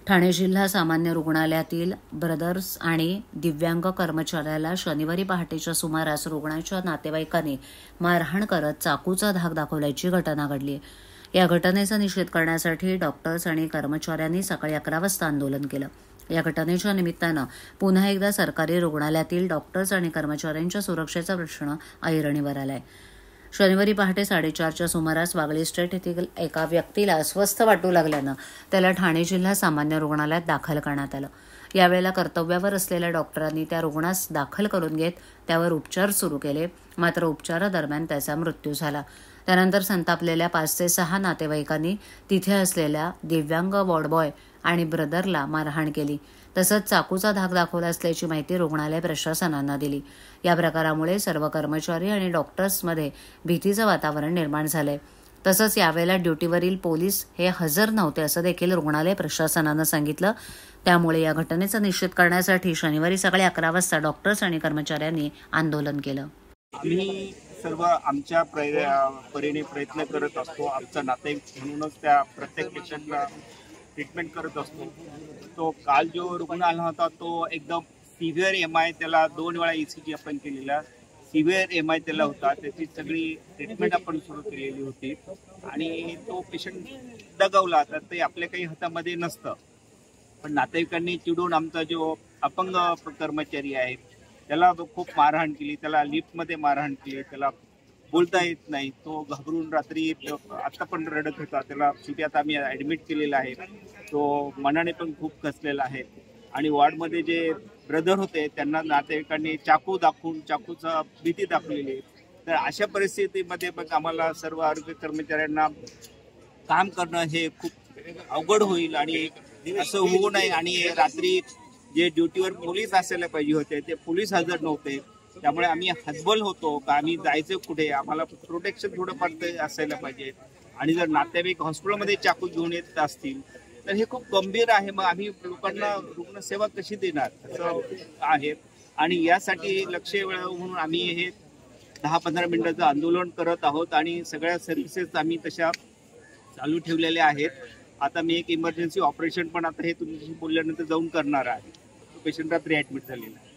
ठाणे जिल्हा सामान्य रुग्णालयातील ब्रदर्स आणि दिव्यांग कर्मचाऱ्याला शनिवारी पहाटेच्या सुमारास रुग्णाच्या नातेवाईकांनी मारहाण करत चाकूचा धाक दाखवल्याची घटना घडली. या घटनेचा निषेध करण्यासाठी डॉक्टर्स आणि कर्मचाऱ्यांनी सकाळी 11 वाजता आंदोलन केलं. या घटनेच्या निमित्तानं पुन्हा एकदा सरकारी रुग्णालयातील डॉक्टर्स आणि कर्मचाऱ्यांच्या सुरक्षेचा प्रश्न ऐरणीवर आलाय. शनिवारी पहाटे 4:30च्या सुमारास वागळे स्ट्रीट येथील एका व्यक्तीला अस्वस्थ वाटू लागल्यानं त्याला ठाणे जिल्हा सामान्य रुग्णालयात दाखल करण्यात आलं. यावेळेला कर्तव्यावर असलेल्या डॉक्टरांनी त्या रुग्णास दाखल करून घेत त्यावर उपचार सुरू केले. मात्र उपचारादरम्यान त्याचा मृत्यू झाला. त्यानंतर संतापलेल्या 5 ते 6 नातेवाईकांनी तिथे असलेल्या दिव्यांग वॉर्डबॉय आणि ब्रदरला मारहाण केली. तसंच चाकूचा धाक दाखवला असल्याची माहिती रुग्णालय प्रशासनानं दिली. या प्रकारामुळे सर्व कर्मचारी आणि डॉक्टर्समध्ये भीतीचं वातावरण निर्माण झालंय. तसंच यावेळेला ड्युटीवरील पोलीस हे हजर नव्हते असं देखील रुग्णालय प्रशासनानं सांगितलं. त्यामुळे या घटनेचा निषेध करण्यासाठी शनिवारी सकाळी 11 वाजता डॉक्टर्स आणि कर्मचाऱ्यांनी आंदोलन केलं. आम्ही सर्व आमच्या परीने प्रयत्न करत असतो. आमचा नातेवाईक म्हणूनच त्या प्रत्येक पेशंटला ट्रीटमेंट करत असतो. तो काल जो रुग्ण आला होता तो एकदम सिव्हिअर MI, त्याला 2 वेळा ECG आपण केलेला, सिव्हिअर MI त्याला होता. त्याची सगळी ट्रीटमेंट आपण सुरू केलेली होती आणि तो पेशंट दगावला. तर ते आपल्या काही हातामध्ये नसतं. पण नातेवाईकांनी चिडून आमचा जो अपंग कर्मचारी आहे त्याला खूप मारहाण केली. त्याला लिफ्टमध्ये मारहाण केली. त्याला बोलता येत नाही. तो घाबरून रात्री आता पण रडत होता. त्याला शेवटी आता आम्ही ॲडमिट केलेला आहे. तो मनाने पण खूप कसलेला आहे. आणि वॉर्डमध्ये जे ब्रदर होते त्यांना नातेवाईकांनी चाकू दाखवून चाकूचा भीती दाखवलेली. तर अशा परिस्थितीमध्ये मग आम्हाला सर्व आरोग्य कर्मचाऱ्यांना काम करणं हे खूप अवघड होईल आणि असं होऊ नये. आणि रात्री जे ड्युटीवर पोलीस असायला पाहिजे होते ते पोलीस हजर नव्हते. त्यामुळे आम्ही हतबल होतो का आम्ही जायचं कुठे, आम्हाला प्रोटेक्शन थोडंफार असायला पाहिजे. आणि जर नातेवाईक हॉस्पिटलमध्ये चाकू घेऊन येत असतील तर हे खूप गंभीर आहे. मग आम्ही लोकांना रुग्णसेवा कशी देणार असं आहे. आणि यासाठी लक्ष वेळावं म्हणून आम्ही हे 10-15 मिनिटाचं आंदोलन करत आहोत आणि सगळ्या सर्व्हिसेस आम्ही तशा चालू ठेवलेल्या आहेत. आता मी एक इमर्जन्सी ऑपरेशन पण आता हे तुमच्याशी बोलल्यानंतर जाऊन करणार आहे. पेशंट रात्री ॲडमिट झालेला आहे.